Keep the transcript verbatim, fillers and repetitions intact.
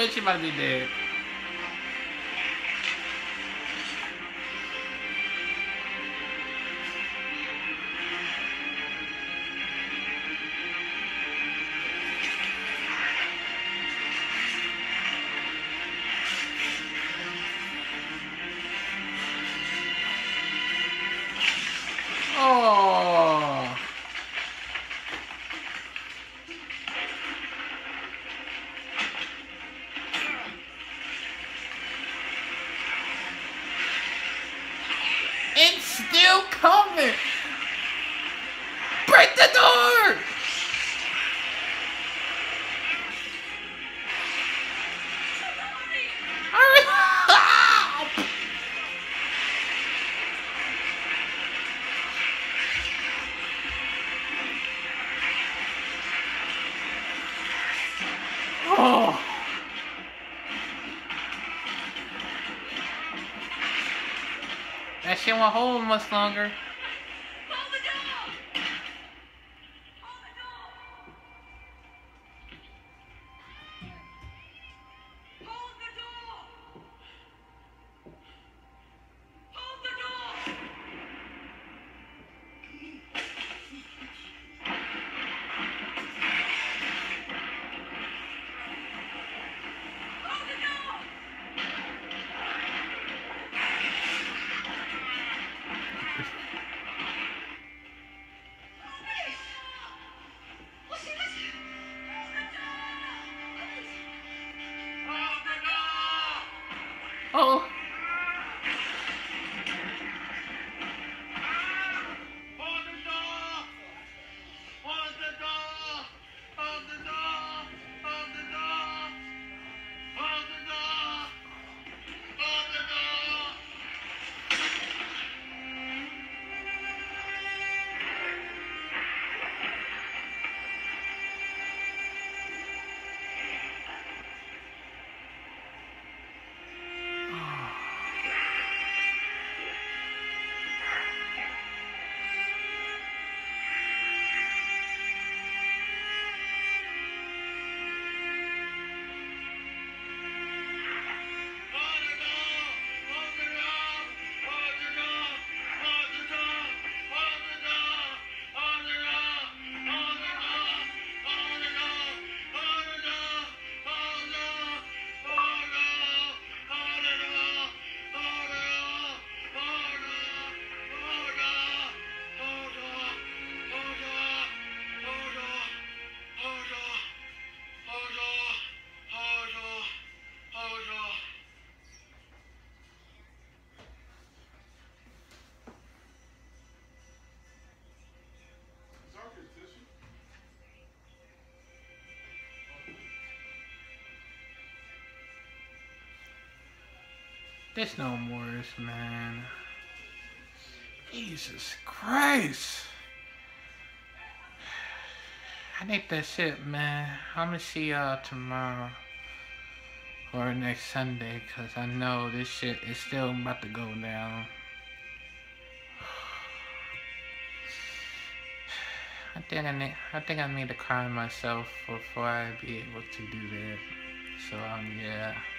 bet she might be dead. Oh. It's still coming. Break the door. Hurry up. Oh. That shit won't hold much longer. Hold the door! Hold the door! Hold the door! Hold the door! Hold the door! Oh. There's no worse, man. Jesus Christ. I think that's it, man. I'm gonna see y'all tomorrow or next Sunday, cause I know this shit is still about to go down. I think I need, I think I need to cry myself before I be able to do that. So um, yeah.